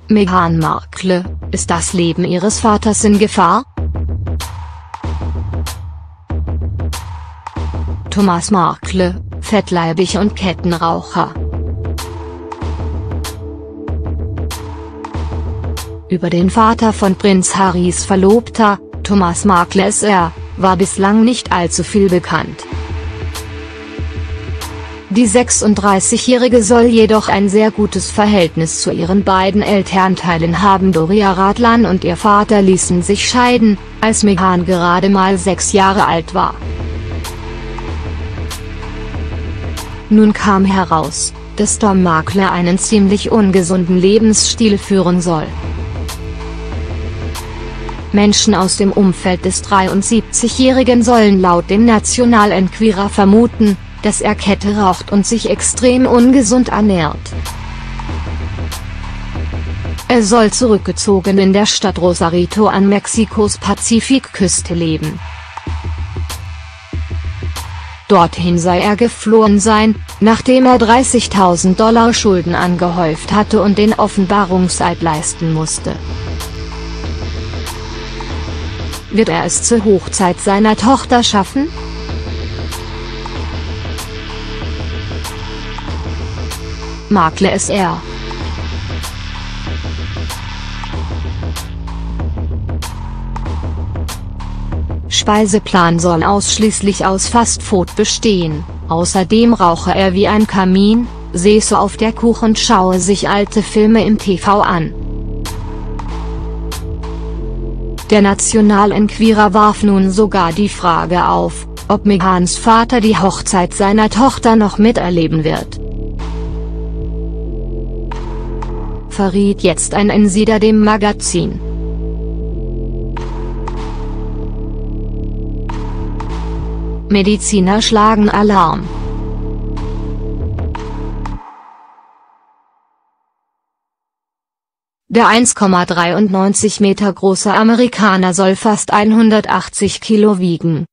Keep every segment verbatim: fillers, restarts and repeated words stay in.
Meghan Markle, ist das Leben ihres Vaters in Gefahr? Thomas Markle, fettleibig und Kettenraucher. Über den Vater von Prinz Harrys Verlobter, Thomas Markle S R, war bislang nicht allzu viel bekannt. Die sechsunddreißigjährige soll jedoch ein sehr gutes Verhältnis zu ihren beiden Elternteilen haben. Doria Radlan und ihr Vater ließen sich scheiden, als Meghan gerade mal sechs Jahre alt war. Nun kam heraus, dass Tom Markle einen ziemlich ungesunden Lebensstil führen soll. Menschen aus dem Umfeld des dreiundsiebzigjährigen sollen laut dem National Enquirer vermuten, dass er Kette raucht und sich extrem ungesund ernährt. Er soll zurückgezogen in der Stadt Rosarito an Mexikos Pazifikküste leben. Dorthin sei er geflohen sein, nachdem er dreißigtausend Dollar Schulden angehäuft hatte und den Offenbarungseid leisten musste. Wird er es zur Hochzeit seiner Tochter schaffen? Markle S R. Speiseplan soll ausschließlich aus Fastfood bestehen, außerdem rauche er wie ein Kamin, säße auf der Couch und schaue sich alte Filme im T V an. Der National Enquirer warf nun sogar die Frage auf, ob Meghans Vater die Hochzeit seiner Tochter noch miterleben wird. Verriet jetzt ein Insider dem Magazin. Mediziner schlagen Alarm. Der eins Komma dreiundneunzig Meter große Amerikaner soll fast hundertachtzig Kilo wiegen.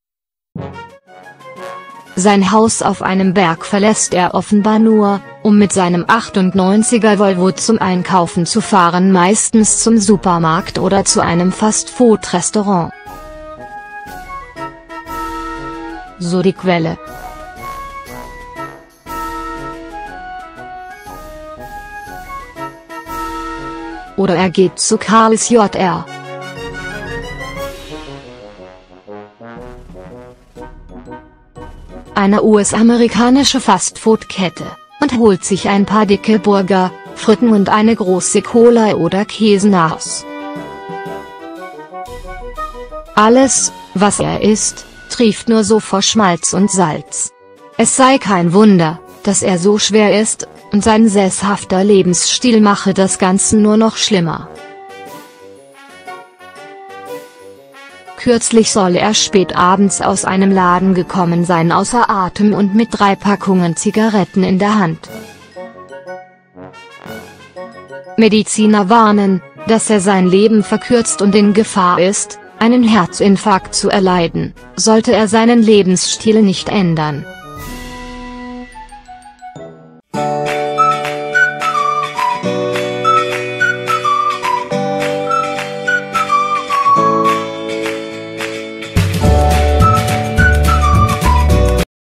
Sein Haus auf einem Berg verlässt er offenbar nur, um mit seinem achtundneunziger Volvo zum Einkaufen zu fahren, meistens zum Supermarkt oder zu einem Fast-Food-Restaurant. So die Quelle. Oder er geht zu Carl's J R. Eine U S-amerikanische Fastfood-Kette, und holt sich ein paar dicke Burger, Fritten und eine große Cola oder Käsenaus. Alles, was er isst, trieft nur so vor Schmalz und Salz. Es sei kein Wunder, dass er so schwer ist, und sein sesshafter Lebensstil mache das Ganze nur noch schlimmer. Kürzlich soll er spät abends aus einem Laden gekommen sein, außer Atem und mit drei Packungen Zigaretten in der Hand. Mediziner warnen, dass er sein Leben verkürzt und in Gefahr ist, einen Herzinfarkt zu erleiden, sollte er seinen Lebensstil nicht ändern.